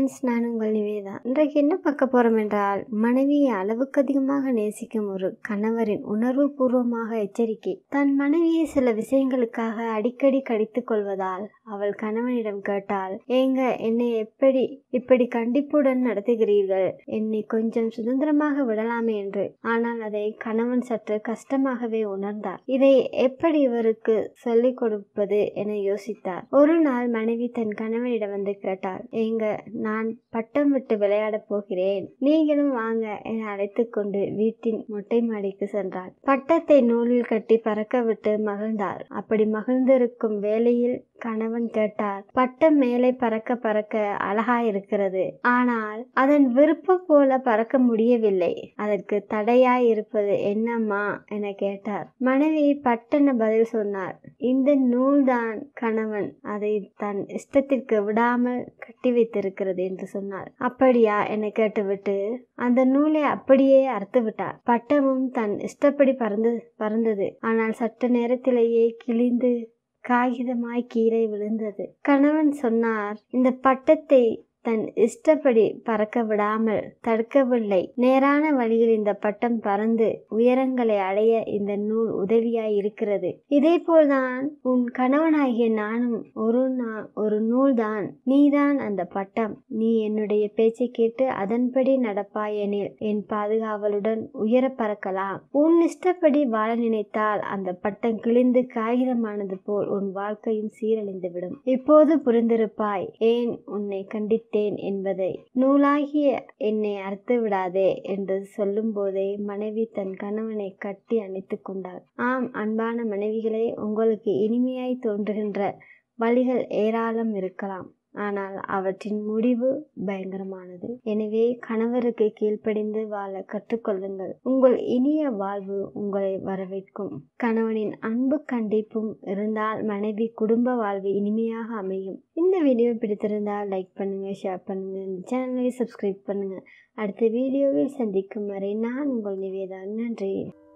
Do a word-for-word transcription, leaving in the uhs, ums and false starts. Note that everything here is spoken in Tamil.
ஃப்ரெண்ட்ஸ், நான் உங்கள் நிவேதா. இன்றைக்கு என்ன பார்க்க போறோம் என்றால், மனைவியை அளவுக்கு அதிகமாக நேசிக்கும் ஒரு கணவரின் உணர்வுபூர்வமாக எச்சரிக்கை. தன் மனைவியை சில விஷயங்களுக்காக அடிக்கடி கடித்துக் கொள்வதால் அவள் கணவனிடம் கேட்டாள், ஏங்க என்னை எப்படி இப்படி கண்டிப்புடன் நடத்துகிறீர்கள்? என்னை கொஞ்சம் சுதந்திரமாக விடலாமே என்று. ஆனால் அதை கணவன் சற்று கஷ்டமாகவே உணர்ந்தார். இதை எப்படி இவருக்கு சொல்லிக் கொடுப்பது என யோசித்தார். ஒரு நாள் மனைவி தன் கணவனிடம் வந்து கேட்டாள், ஏங்க நான் பட்டம் விட்டு விளையாடப் போகிறேன், நீங்களும் வாங்க என அழைத்து கொண்டு வீட்டின் மொட்டை மாடிக்கு சென்றாள். பட்டத்தை நூலில் கட்டி பறக்க விட்டு மகிழ்ந்தாள். அப்படி மகிழ்ந்திருக்கும் வேளையில் கணவன் கேட்டார், பட்டம் மேலே பறக்க பறக்க அழகாயிருக்கிறது, ஆனால் அதன் விருப்பம் போல பறக்க முடியவில்லை, அதற்கு தடையாய் இருப்பது என்னம்மா என கேட்டார். மனைவி பட்டென பதில் சொன்னார். இந்த நூல்தான் கணவன் அதை தன் இஷ்டத்திற்கு விடாமல் கட்டி வைத்திருக்கிறது என்று சொன்னார். அப்படியா என கேட்டுவிட்டு அந்த நூலை அப்படியே அறுத்து விட்டார். பட்டமும் தன் இஷ்டப்படி பறந்து பறந்தது ஆனால் சற்று நேரத்திலேயே கிழிந்து காகிதமாய் கீழே விழுந்தது. கணவன் சொன்னார், இந்த பட்டத்தை தன் இஷ்டப்படி பறக்க விடாமல் தடுக்கவில்லை, நேரான வழியில் இந்த பட்டம் பறந்து உயரங்களை அடைய இந்த நூல் உதவியாய் இருக்கிறது. இதே போல்தான் உன் கணவனாகிய நானும் ஒரு ஒரு நூல்தான், நீதான் அந்த பட்டம். நீ என்னுடைய பேச்சை கேட்டு அதன்படி நடப்பாயெனில் என் பாதுகாவலுடன் உயர பறக்கலாம். உன் இஷ்டப்படி வாழ நினைத்தால் அந்த பட்டம் கிழிந்து காகிதமானது போல் உன் வாழ்க்கையும் சீரழிந்து விடும். இப்போது புரிந்திருப்பாய் ஏன் உன்னை கண்டித்தேன் என்பதை. நூலாகிய என்னை அறுத்து விடாதே என்று சொல்லும் போதே மனைவி தன் கணவனை கட்டி அணைத்து கொண்டாள். ஆம் அன்பான மனைவிகளே, உங்களுக்கு இனிமையாய் தோன்றுகின்ற வழிகள் ஏராளம் இருக்கலாம், ஆனால் அவற்றின் முடிவு பயங்கரமானது. எனவே கணவருக்கு கீழ்ப்படிந்து வாழ கற்றுக்கொள்ளுங்கள். உங்கள் இனிய வாழ்வு உங்களை வரவேற்கும். கணவனின் அன்பு கண்டிப்பும் இருந்தால் மனைவி குடும்ப வாழ்வு இனிமையாக அமையும். இந்த வீடியோ பிடித்திருந்தால் லைக் பண்ணுங்க, ஷேர் பண்ணுங்க, இந்த சேனலை சப்ஸ்கிரைப் பண்ணுங்க. அடுத்த வீடியோவில் சந்திக்கும் வரை நான் உங்கள் நிவேதா. நன்றி.